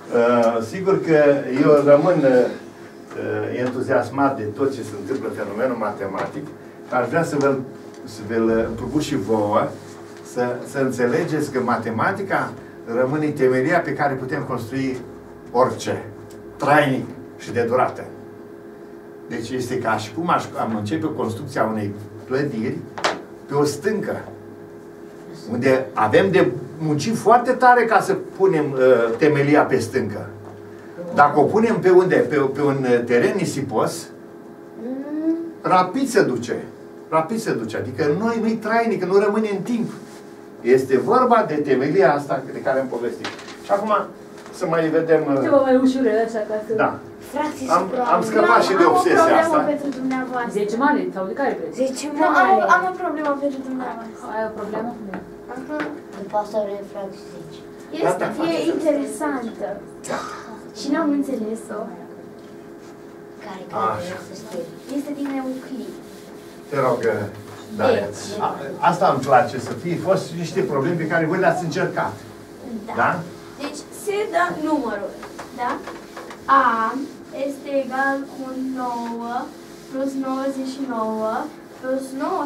Sigur că eu rămân entuziasmat de tot ce se întâmplă în fenomenul matematic, dar aș vrea să vă propun și vouă să înțelegeți că matematica rămâne temelia pe care putem construi orice, trainic și de durată. Deci este ca și cum am începe construcția unei clădiri pe o stâncă, unde avem de muncit foarte tare ca să punem temelia pe stâncă. Dacă o punem pe unde? Pe un teren nisipos, rapid se duce. Rapid se duce. Adică nu-i trainică, nu rămâne în timp. Este vorba de temelia asta de care am povestit. Și acum să mai vedem... Ceva mai ușurel așa ca să... Da. Am scăpat și de obsesia asta. Am o problemă pentru dumneavoastră. 10 mare sau de care vreți? 10 mare. Am o problemă pentru dumneavoastră. Ai o problemă? După asta refract 10. E interesantă. Și n-am înțeles-o. Care să scrie? Este din Euclid. Te rog, Daria. Asta îmi place să fie fost niște probleme pe care voi le-ați încercat. Da? Deci se dă numărul. Da? A este egal cu 9 plus 99 plus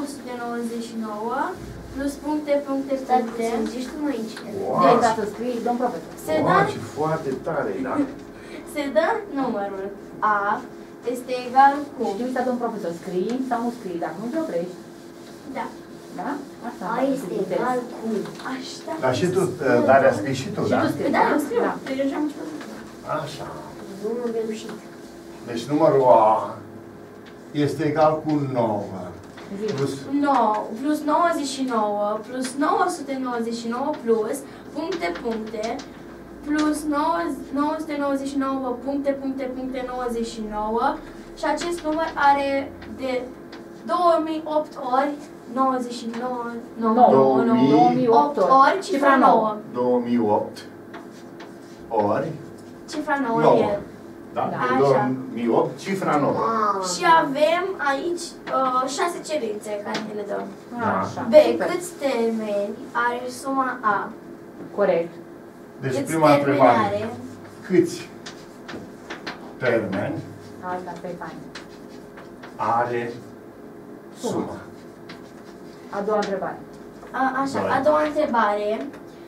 999 plus puncte. Să zici tu aici. Deci, să scrii, domn profesor. Ce foarte tare, da? Se dă numărul A este egal cu... Știi uita, domn profesor, scrii sau nu scrii, dacă nu te oprești. Da. Da? Asta. A este egal cu... Așa. Dar și tu, Daria, scrii și tu, da? Și tu scrii, Da, eu scriu. Eu deja am spus. Așa. Nu am reușit. Deci numărul A este egal cu 9 plus 9 plus 99 plus 999 plus puncte plus 999 puncte 99 și acest număr are de 2008 ori 99 2008 ori cifra 9. 2008 ori Cifra 9 9. e. Da? Așa. 2008, cifra 9. Și avem aici 6 cerințe care ne le dăm. Așa. B. Câți termeni are suma A? Corect. Deci Câți prima termeni întrebare. are? Câți termeni Asta, pe fain. are suma? A doua întrebare. Așa, a doua întrebare.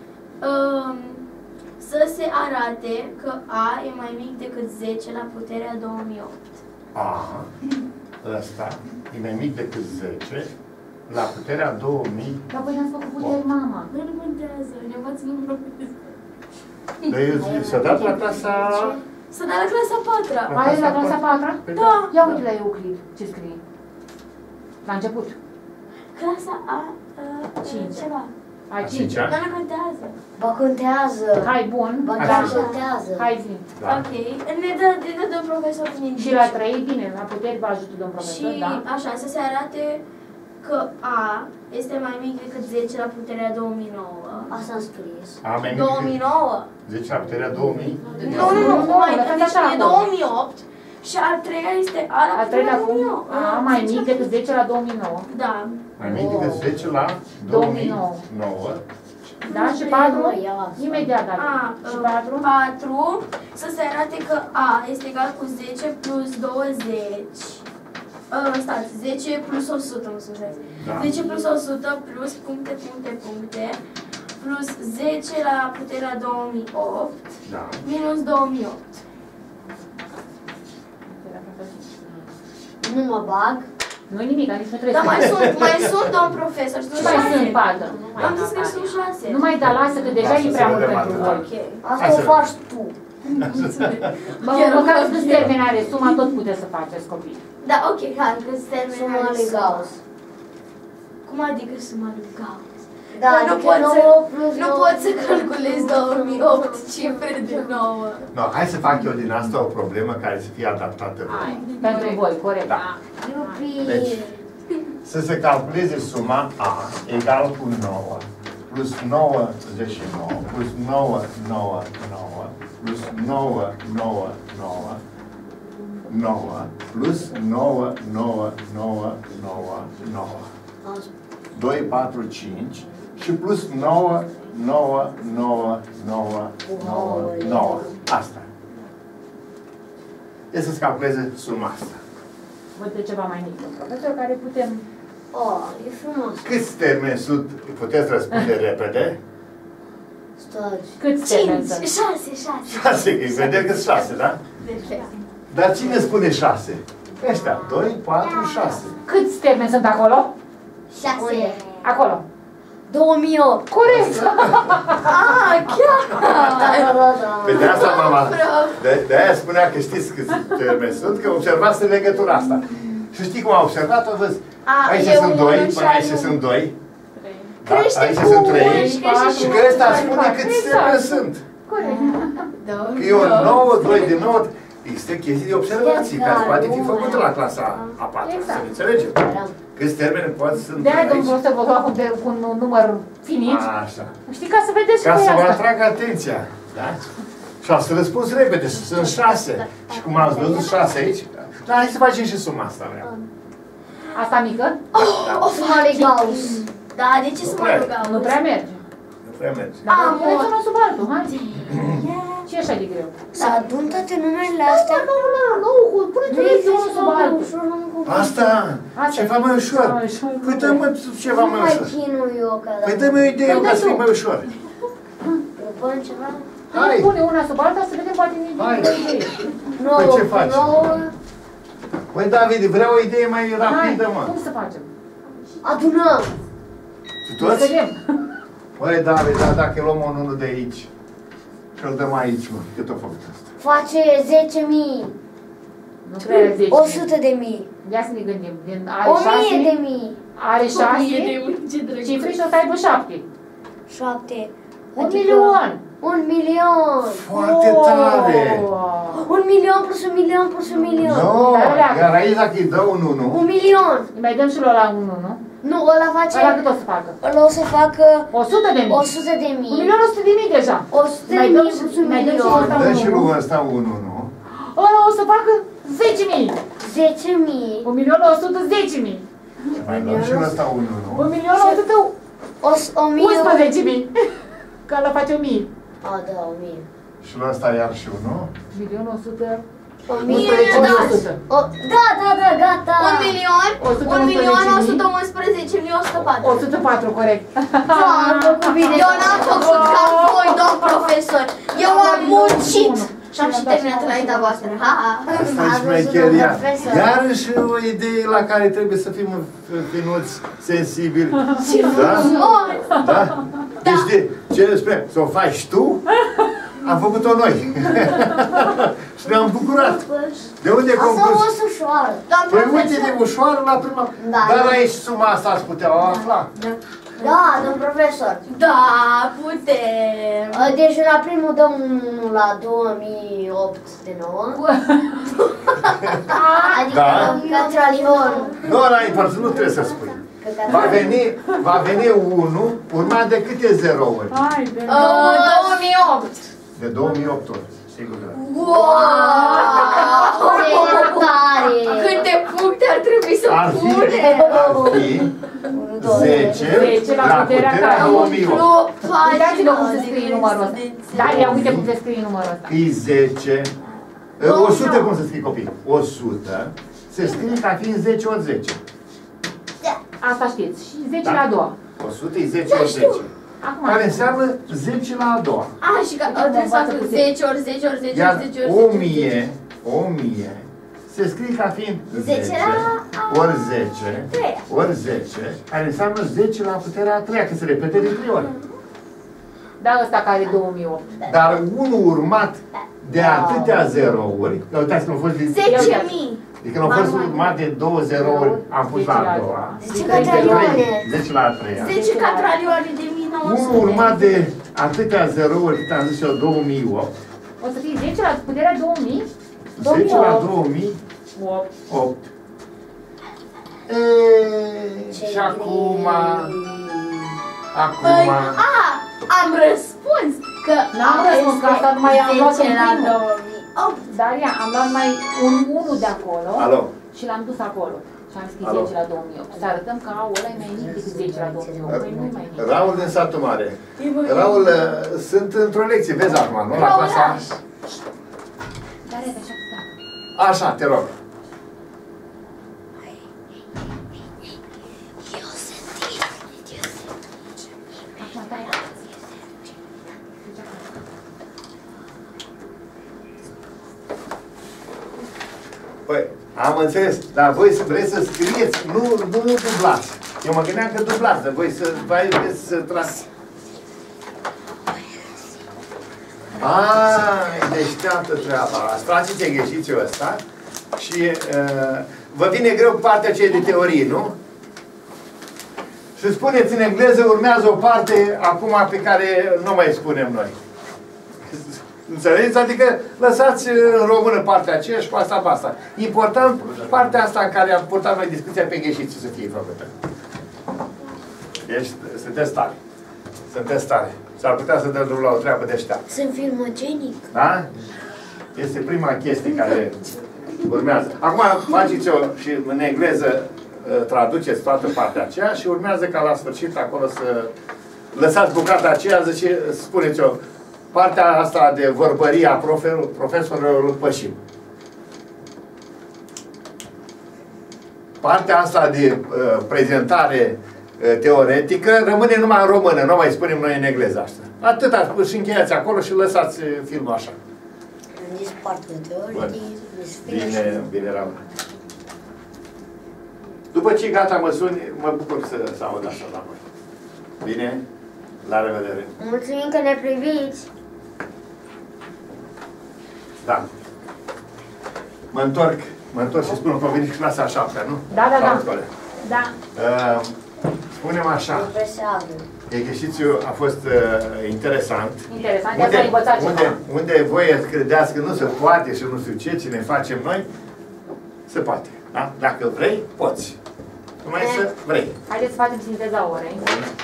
Să se arate că A e mai mic decât 10 la puterea 2008. A, ăsta e mai mic decât 10 la puterea 2000. Dar voi n-ați făcut puteri, mama. Nu contează, ne învață numărul. Deci s-a dat la clasa... S-a dat la clasa 4-a. Ai la clasa 4-a? Da. Ia uite la Euclid ce scrie. La început. Clasa A, 5. ceva. Ai 5. Dar nu contează. Bă, contează. Hai, bun. Bă, Da. da, contează. Hai, zi. Da. Ok. Ne dă domn profesor din Și la 3, bine, la puteri vă ajută domn profesor, și da? așa, să se arate că A este mai mic decât 10 la puterea 2009. Asta am scris. A mai mic decât 2009. 10 la puterea 2000? Nu, lăsați deci așa e acolo. 2008 și al treilea este A la Al treilea puterea punct, 2009. A mai mic decât 10 la 2009. Da. Mai mic decât 10 la 2009. Da? Și 4, imediat, da. Și 4? 4, să se arate că A este egal cu 10 plus 20. Stați, 10 plus 100, mă scuzați. Da. 10 plus 100 plus puncte, plus 10 la puterea 2008, Da. minus 2008. Nu mă bag. Nu-i nimic, nici nu trebuie Dar să... mai sunt domn profesor, sunt Nu mai sunt 6. 4. Am zis că sunt 6. Nu mai da, lasă, că deja Lasă e să prea mult vedem pentru atât. voi. Ok. Asta o faci tu. Măcar câți termeni are suma, tot puteți să faceți, copii. Da, ok, hai, că termenul Suma are lui suma. Gauss. Cum adică suma lui Gauss? Da, Nu adică pot 9 să- plus Nu 9 pot să calculez 2008 cifre de 9. No, hai să fac eu din asta o problemă care să fie adaptată. Hai, pentru voi, corect. Da. Iubi. Deci, să se calculeze suma A egal cu 9 plus 99 plus 999 plus 999 9 plus 9999 2, 4, 5 și plus 9 9, 9, 9, 9, 9. Asta. E să-ți calculeze suma asta. Văd de ceva mai mic, profesor, care putem... Oh, e frumos. Câți termeni sunt? Puteți răspunde repede? Stai. Câți termeni sunt? 6. 6, că vedem că 6, da? Dar cine spune 6? Ăștia, 2, 4, 6. Câți termeni sunt acolo? 6. Acolo. 2008. Corect! Chiar! Pe de asta, mama, de-aia spunea că știți câți termeni sunt, că observați legătura asta. Și știi cum a observat-o? Văd, aici sunt 2, până aici sunt 2. Da, aici sunt 3. Și că ăsta spune câți termeni sunt. Corect. Că e o 9, 2 din 9. Există chestii de observații care poate fi făcută la clasa a 4, să ne înțelegem. Câți termeni poate sunt De-aia, aici? domnul profesor, vă fac cu un număr finit. Așa. Știi, ca să vedeți și Ca voi să vă asta. atrag atenția. Da? Și ați răspuns repede. Sunt 6. Și cum ați văzut 6 aici? Dar hai să facem și suma asta, vreau. Asta mică? O Suma lui Gauss. Da, de ce să mă rugam? Nu prea merge. Nu prea merge. Dar puneți unul sub altul, hai. Ce e așa de greu? Să adun toate numerele astea. Nu, puneți unul sub altul. Asta! Ceva mai ușor. Păi dă-mă ceva mai Nu mai ușor. chinui eu că Păi dă-mi o idee ca să fie mai ușor. propun ceva. Hai! Pune una sub alta să vedem poate nici Hai. de idee. Păi ce faci? 9. Păi David, vreau o idee mai Hai, rapidă, mă. cum să facem? Adunăm. Tu Să toți? vedem. Păi David, dar dacă luăm unul de aici și îl dăm aici, mă, cât o făcut asta? Face 10.000. Nu cred 10. 100.000. Ia să ne gândim. Din are 6, 1.000. are 6 Ce drăguț. cifre și o să aibă 7. 7. 1 milion. 1 milion. Foarte tare! 1 milion plus 1 milion plus 1 milion. Nu, iar aici dacă îi dă un 1, 1 milion. Îi mai dăm și lui ăla 1, nu? Nu, ăla face... Ăla cât o să facă? Ăla o să facă 100 de mii. 100 de 1 mii. milion 100 de mii deja. 100 de Mai dăm mii și- plus 1 mai dăm și milion. ăsta. dă și lui ăsta 1, nu? Ăla o să facă 10 mii. 10 mii. 1 milion 110 mii. Mai dăm și lui ăsta 1, 1 nu? milion 111 mii. Că ăla face 1000. A, da, 1000. Și lui ăsta iar și 1. Milion 100. 1000. 100. Da, da, da, gata. 1 milion, 1 milion, 111.000. 111.104. 104, corect. Da, am făcut bine. Eu n-am făcut ca voi, domn profesor. Eu am muncit. Și am și terminat înaintea voastră. Ha, ha. Asta e Ați șmecheria. văzut, profesor? Iarăși o idee la care trebuie să fim finuți, sensibili. Da? Da? Deci de ce spune? Să o faci tu? Am făcut-o noi. Și ne-am bucurat. De unde Asta a concurs? fost ușoară. Domn Păi uite de profesor. ușoară la prima. Da. Dar aici suma asta ați putea o afla. Da, domn profesor. Da, putem. Deci la primul dăm 1 la 2008 de 9. Adică Da. Catralion. Nu, înainte, nu trebuie să spui. Va veni 1 urmat de câte zerouri? Hai, de 2008. De 2008 ori. Sigur. Wow! Tare. Câte puncte ar trebui să Ar fi, punem? ar fi 10 10 la la puterea puterea care? 2008. Uitați-vă cum se scrie numărul ăsta. Da, ia uite cum se scrie numărul ăsta. E 10. 100 cum se scrie copii? 100 se scrie ca fiind 10 ori 10. Asta știți. Și 10 Da. la a doua. 100 e 10 ori 10. Acum, Care înseamnă 10 la a doua. Și că trebuie să facă 10 ori 10 ori 10 Iar ori 10 ori 10 ori 10. 1000 se scrie ca fiind 10 10 la ori 10 treia. ori 10, care înseamnă 10 la puterea a treia, că se repete de 3 ori. da, ăsta care e 2008. Dar unul urmat de atâtea zerouri, că uitați că au fost 10.000. Adică nu a fost urmat de 2 zerouri, am pus la a doua. 10 catralioane. 10 la a treia. 10 catralioane de 1900. Unul urmat de atâtea zerouri, cât am zis eu, 2008. O să fie 10 la puterea 2000? 10 la 2008. 8. Și acum... Păi, am răspuns că N-am răspuns, că asta numai am luat 10 la în primul. 2008. Dar ia, am luat mai un 1 de acolo Alo. și l-am dus acolo. Și am scris 10 la 2008. Să arătăm că ăla e mai mic decât 10 la 2008. Păi nu e mai mic. Raul din satul mare. Raul, sunt într-o lecție, vezi acum, nu? La clasa. Dar e așa putea. Așa, te rog. Acum tai. Păi, am înțeles, dar voi vreți să scrieți, nu dublați. Eu mă gândeam că dublați, dar voi vreți să trați. E deșteaptă treaba. Trageți exercițiul ăsta și vă vine greu partea aceea de teorie, nu? Și spuneți în engleză, urmează o parte acum pe care nu mai spunem noi. Înțelegeți? Adică lăsați în română partea aceea și cu asta basta. Important, partea asta în care am purtat noi discuția pe exercițiu să fie făcută. Deci, sunteți tare. Sunteți tare. S-ar putea să dăm drumul la o treabă deșteaptă. Sunt filmogenic. Da? Este prima chestie care urmează. Acum faceți-o și în engleză traduceți toată partea aceea și urmează ca la sfârșit acolo să lăsați bucata aceea, zice, spuneți-o, partea asta de vorbărie a profesorilor îl pășim. Partea asta de prezentare teoretică rămâne numai în română, nu mai spunem noi în engleză asta. Atâta, și încheiați acolo și lăsați filmul așa. Nici partea teoretică, nici bine, Raul. După ce gata mă suni, mă bucur să aud așa la voi. Bine? La revedere! Mulțumim că ne priviți! Da. Mă întorc și spun că a venit și clasa a 7-a, nu? Da. Da. Spunem așa. Exercițiul a fost interesant. Interesant, de-aia s-a învățat ceva. Unde voi credeați că nu se poate și nu știu ce ne facem noi, se poate. Da? Dacă vrei, poți. Numai să vrei. Haideți să facem sinteza orei.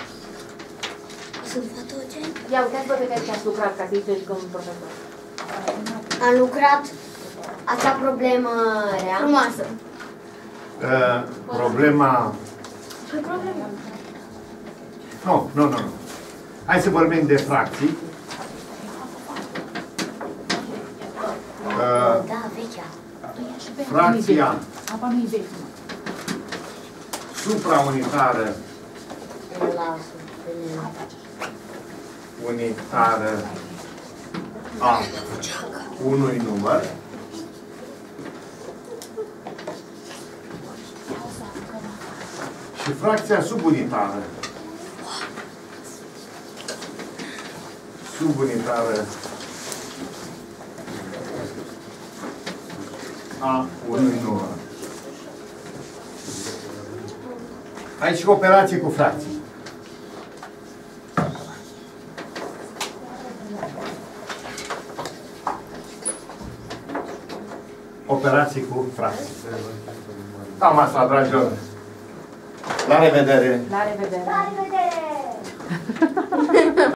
Sunt fotogeni? Ia uitați-vă pe care ați lucrat ca să-i treci cum profesor. Am lucrat acea problemă rea. Frumoasă. Problema... Ce problemă? Nu. Hai să vorbim de fracții. Da, vechea. Fracția Apa nu-i vechi. supraunitară unitară a unui număr și fracția subunitară a unui număr. Aici operații cu fracții. Operații cu fracții. Cam asta, dragilor. La revedere! La revedere! La revedere!